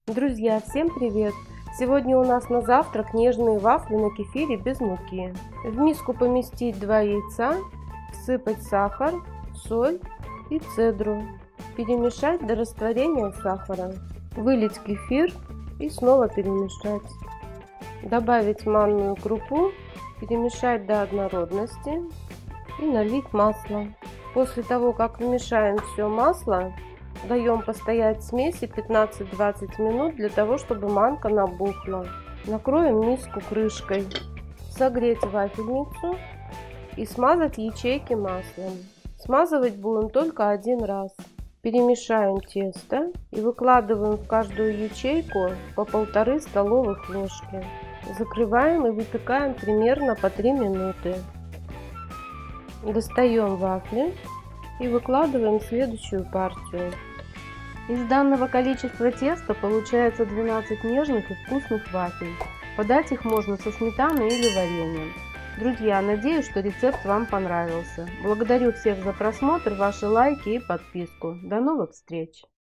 Друзья, всем привет! Сегодня у нас на завтрак нежные вафли на кефире без муки. В миску поместить 2 яйца, всыпать сахар, соль и цедру. Перемешать до растворения сахара. Вылить кефир и снова перемешать. Добавить манную крупу, перемешать до однородности и налить масло. После того, как вмешаем все масло, даем постоять в смеси 15-20 минут для того, чтобы манка набухла. Накроем миску крышкой. Согреть вафельницу и смазать ячейки маслом. Смазывать будем только один раз. Перемешаем тесто и выкладываем в каждую ячейку по 1,5 столовых ложки. Закрываем и выпекаем примерно по 3 минуты. Достаем вафли и выкладываем следующую партию. Из данного количества теста получается 12 нежных и вкусных вафель. Подать их можно со сметаной или вареньем. Друзья, надеюсь, что рецепт вам понравился. Благодарю всех за просмотр, ваши лайки и подписку. До новых встреч!